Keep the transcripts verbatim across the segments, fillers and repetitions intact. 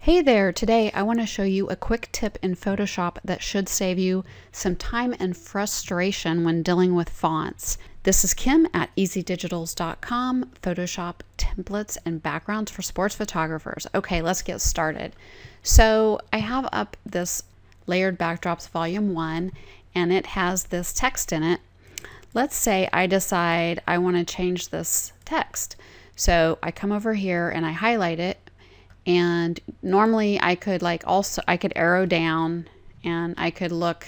Hey there, today I want to show you a quick tip in Photoshop that should save you some time and frustration when dealing with fonts. This is Kim at easy digitals dot com, Photoshop templates and backgrounds for sports photographers. Okay, let's get started. So I have up this Layered Backdrops Volume one and it has this text in it. Let's say I decide I want to change this text. So I come over here and I highlight it. And normally I could like also, I could arrow down and I could look,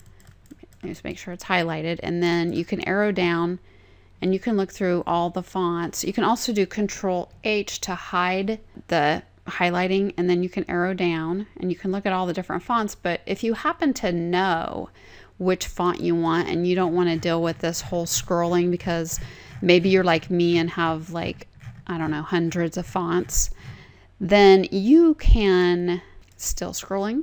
just make sure it's highlighted, and then you can arrow down and you can look through all the fonts. You can also do Control H to hide the highlighting, and then you can arrow down and you can look at all the different fonts. But if you happen to know which font you want and you don't want to deal with this whole scrolling, because maybe you're like me and have like, I don't know, hundreds of fonts, then you can, still scrolling,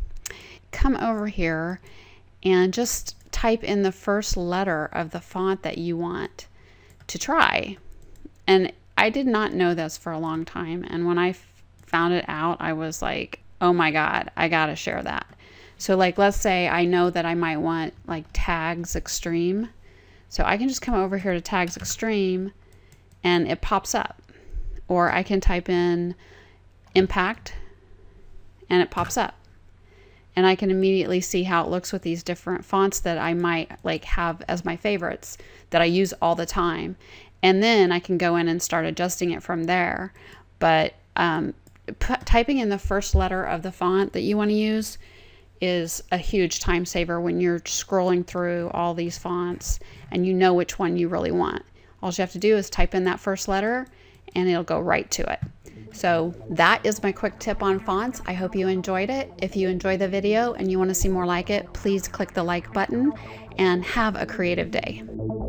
come over here and just type in the first letter of the font that you want to try. And I did not know this for a long time, and when I found it out, I was like, oh my god, I gotta share that. So like, let's say I know that I might want like Tags Extreme, so I can just come over here to Tags Extreme and it pops up. Or I can type in Impact and it pops up, and I can immediately see how it looks with these different fonts that I might like have as my favorites that I use all the time. And then I can go in and start adjusting it from there. But um, typing in the first letter of the font that you want to use is a huge time saver when you're scrolling through all these fonts and you know which one you really want. All you have to do is type in that first letter and it'll go right to it. So that is my quick tip on fonts. I hope you enjoyed it. If you enjoyed the video and you want to see more like it, please click the like button and have a creative day.